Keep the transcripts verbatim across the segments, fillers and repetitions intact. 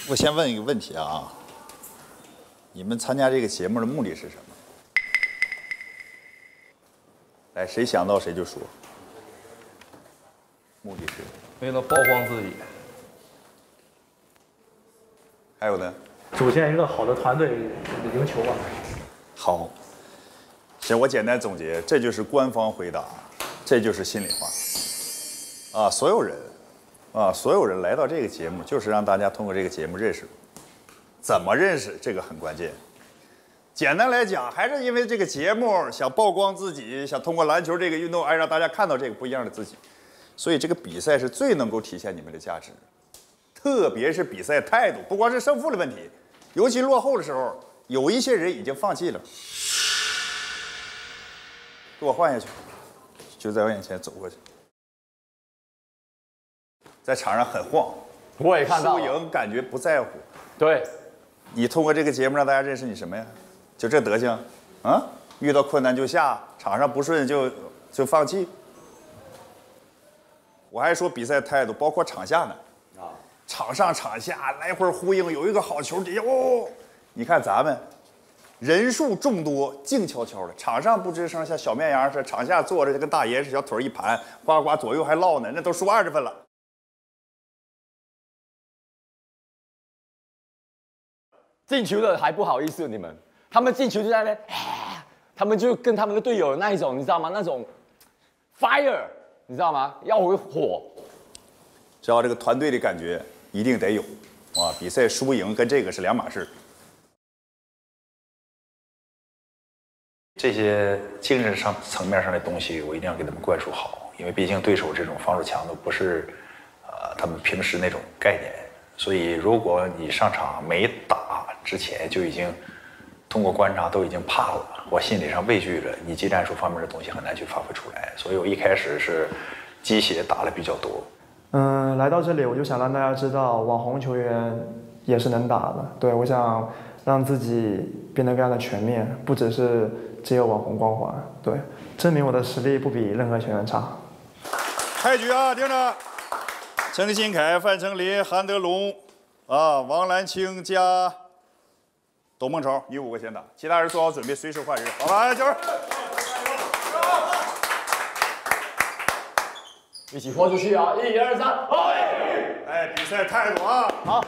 我先问一个问题啊，你们参加这个节目的目的是什么？来，谁想到谁就说。目的是为了曝光自己。 还有呢？ 组建一个好的团队，赢球吧。 好，行，我简单总结，这就是官方回答，这就是心里话。啊，所有人，啊，所有人来到这个节目，就是让大家通过这个节目认识。怎么认识？这个很关键。简单来讲，还是因为这个节目想曝光自己，想通过篮球这个运动，哎，让大家看到这个不一样的自己。所以这个比赛是最能够体现你们的价值，特别是比赛态度，不光是胜负的问题，尤其落后的时候，有一些人已经放弃了。给我换下去，就在我眼前走过去，在场上很晃， 我也看到输赢感觉不在乎。 对， 你通过这个节目让大家认识你什么呀？就这德行，啊，遇到困难就下，场上不顺就就放弃。我还说比赛态度，包括场下呢，啊，场上场下来回呼应，有一个好球底下哦，你看咱们人数众多，静悄悄的，场上不吱声，像小绵羊似的，场下坐着就跟大爷似的，小腿一盘，呱呱左右还唠呢，那都输二十分了。 进球的还不好意思，你们，他们进球就在那边，他们就跟他们的队友那一种，你知道吗？那种 fire。你知道吗？要有火， 只要这个团队的感觉一定得有，啊，比赛输赢跟这个是两码事。 这些精神上层面上的东西，我一定要给他们灌输好，因为毕竟对手这种防守强度不是，呃，他们平时那种概念。所以，如果你上场没打之前就已经通过观察都已经怕了，或心理上畏惧了，你技战术方面的东西很难去发挥出来。所以我一开始是鸡血打的比较多。 嗯，来到这里我就想让大家知道，网红球员也是能打的。对，我想让自己变得更加的全面，不只是只有网红光环。对，证明我的实力不比任何球员差。 开局啊，听着，程新凯、范丞林、韩德龙，啊，王兰清加董梦潮，你五个先打，其他人做好准备，随时换人。好吧，来，球。 一起豁出去啊！一二三， 哎，比赛态度啊，好。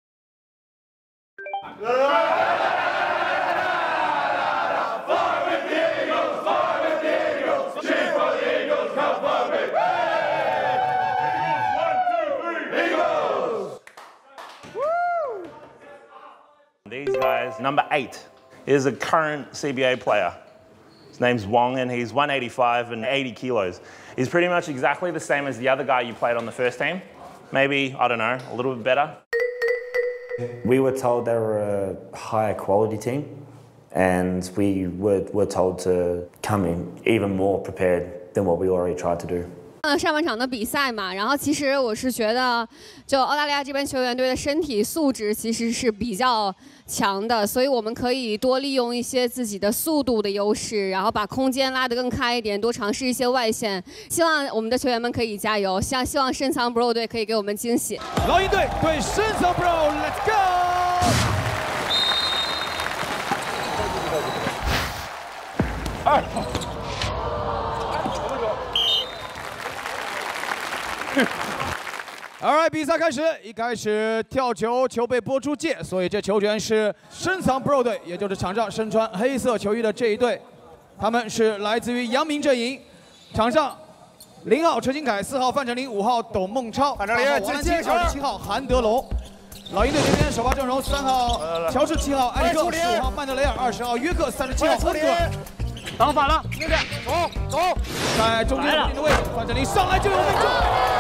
These guys, number eight is a current C B A player. His name's Wong, and he's one eighty-five and eighty kilos. He's pretty much exactly the same as the other guy you played on the first team. Maybe, I don't know, a little bit better. We were told they were a higher quality team, and we were, were told to come in even more prepared than what we already tried to do. 呃，上半场的比赛嘛，然后其实我是觉得，就澳大利亚这边球员队的身体素质其实是比较强的，所以我们可以多利用一些自己的速度的优势，然后把空间拉得更开一点，多尝试一些外线。希望我们的球员们可以加油，希望希望深藏 Bro 队可以给我们惊喜。 老鹰队对深藏 Bro，Let's go！ 二。 Alright， 比赛开始，一开始跳球，球被拨出界，所以这球权是深藏 Bro 队，也就是场上身穿黑色球衣的这一队，他们是来自于阳明阵营。场上零号陈金凯，四号范丞林，五号董梦超， 范丞林王兰清，二十七号韩德龙。老鹰队这边首发阵容：三号乔治，七号埃里克，十五号曼德雷尔，二十号约克，三十七号恩格尔。打反了，那边走走，在中间的位置，范丞林上来就有命中。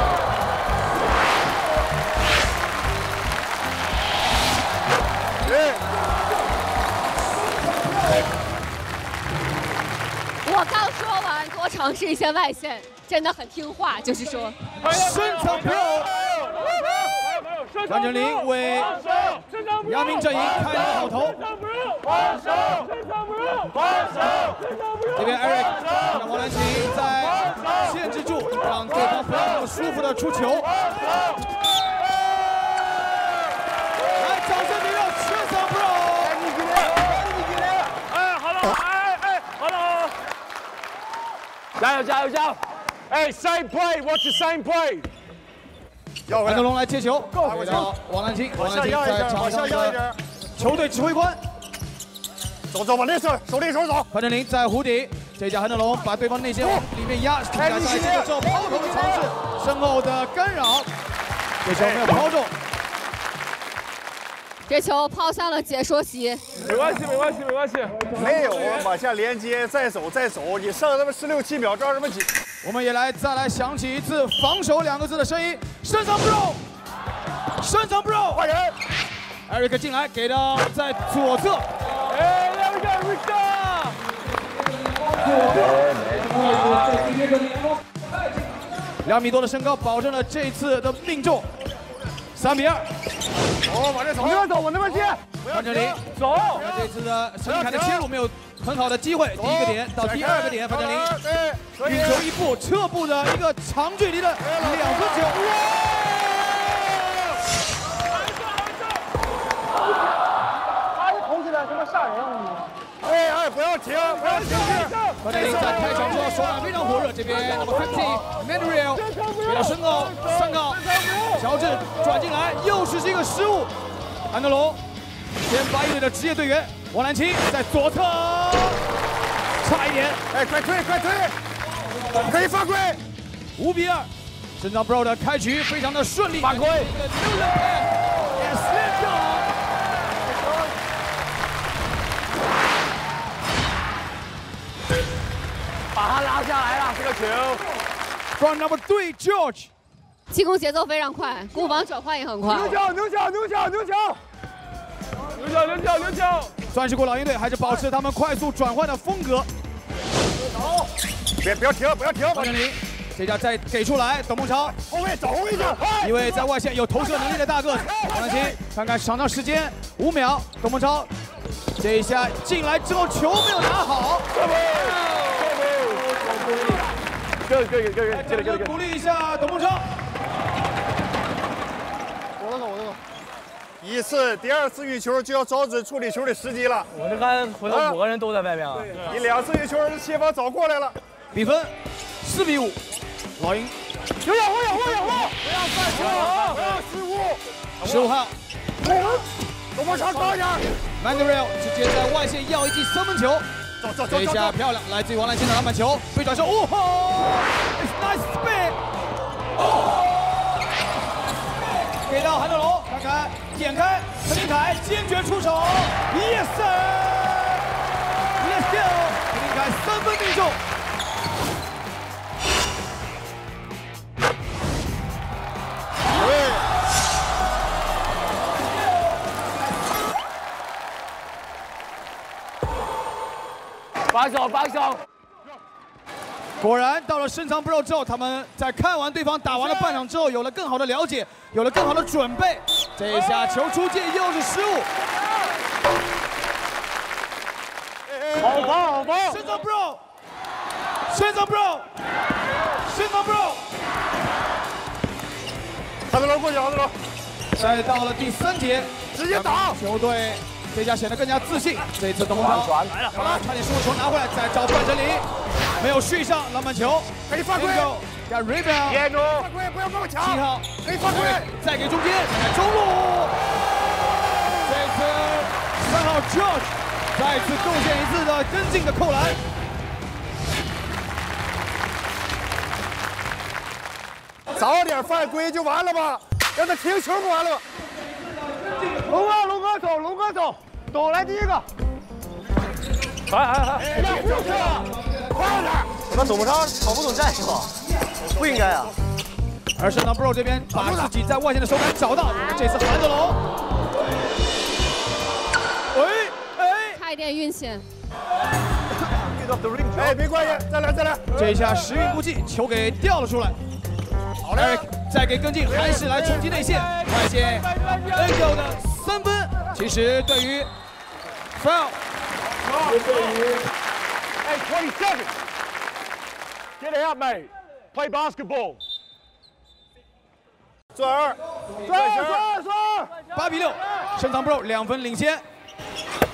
我刚说完，多尝试一些外线，真的很听话。就是说， 深藏 Pro， 范丞林为阳明阵营开了个好头。这边 Eric 让王兰琴在限制住，让对方不要那么舒服的出球。 油加油加油！哎 ，same play，watch the same play。 安德龙来接球，给到王兰青，王兰青在场上的球队指挥官。 走走，往内手手里手走。 范振林在弧顶，这家韩德龙把对方内线往里面压，停下来接球之后抛投的尝试，身后的干扰，这球没有抛中。 这球抛向了解说席。 没关系，没关系，没关系。 没有往下连接，再走再走，你剩他妈十六七秒，着什么急？ 我们也来再来响起一次防守两个字的声音，身上 bro， 身上 bro， 换人。 艾瑞克进来，给到在左侧。 哎，两个瑞克。 两米多的身高，保证了这次的命中。三比二。 哦，往这走， 往那边走，往那边接。 范振林走。 这次的陈立凯的切入没有很好的机会，第一个点到第二个点，范振林运球一步，侧步的一个长距离的两分球。 他这投起来他妈吓人啊！ 哎哎，不要停，不要停！ 范振林在开场之后手感非常火热，这边 number fifty Mandriel 给到身后三个，乔治转进来，又是这个失误。安德龙，前八一队的职业队员王兰青在左侧，差一点， 哎，快推，快推，可以犯规。 五比二，身上 bro 的开局非常的顺利， 犯规。把他拉下来了，这个球。 From number three George， 进攻节奏非常快，攻防转换也很快。 牛角，牛角，牛角，牛角，牛角，牛角，牛角。 钻石国老鹰队还是保持他们快速转换的风格。 走，别不要停，不要停。 范振林，这家再给出来，董梦超后卫找后卫去。 一位在外线有投射能力的大个子，王兰青看看场上时间五秒，董梦超这一下进来之后球没有拿好。 可以可以可以可以，接着接着。 鼓励一下董梦超。 我的走，我的走。一次、第二次运球就要找准处理球的时机了。 我这看回头五个人都在外面啊。 你两次运球，协防早过来了。 比分四比五，老鹰。 有有我有我有我，不要犯球，不要失误。 十五号， 董梦超高一点。 Mandriel 直接在外线要一记三分球。 走走走， 这一下漂亮，来自于王兰青的篮板球，背转身，哦吼 ，nice spin， 给到韩德龙，看看点开，陈立凯坚决出手 ，yes sir，let's go， 陈立凯三分命中。 防守，防守。 果然，到了深藏 bro 之后，他们在看完对方打完了半场之后，有了更好的了解，有了更好的准备。这一下球出界，又是失误。 好防好防！ 深藏 bro， 深藏 bro， 深藏 bro。 韩德龙过去，韩德龙。 再到了第三节， 直接打。 球队这下显得更加自信。这一次董梦超来了， 好了，差点失误球拿回来，再找范振林，没有续上篮板球， 可以犯规。 加 rebound， 接住，犯规不要跟我抢。 七号可以犯规， 再给中间，看中路。这次三号 George 再次贡献一次的跟进的扣篮。 早点犯规就完了吧，让他停球不完了吗？ 龙哥，龙哥走，龙哥走，走来第一个。 来来来，哎，不用了，快点！ 那董梦超跑不懂战术，不应该啊。 而深藏 bro 这边把自己在外线的手感找到，这次韩德龙，喂，哎， 差一点运线。 哎，没关系，再来再来。 这一下时运不济，球给掉了出来。 好嘞， 再给跟进，还是来冲击内线，外线 N G O 的三分。其实对于 foul， Hey, twenty seconds. Get it out, mate. Play basketball. 转二，转二，转二，转二。 八比六，深藏 bro 两分领先。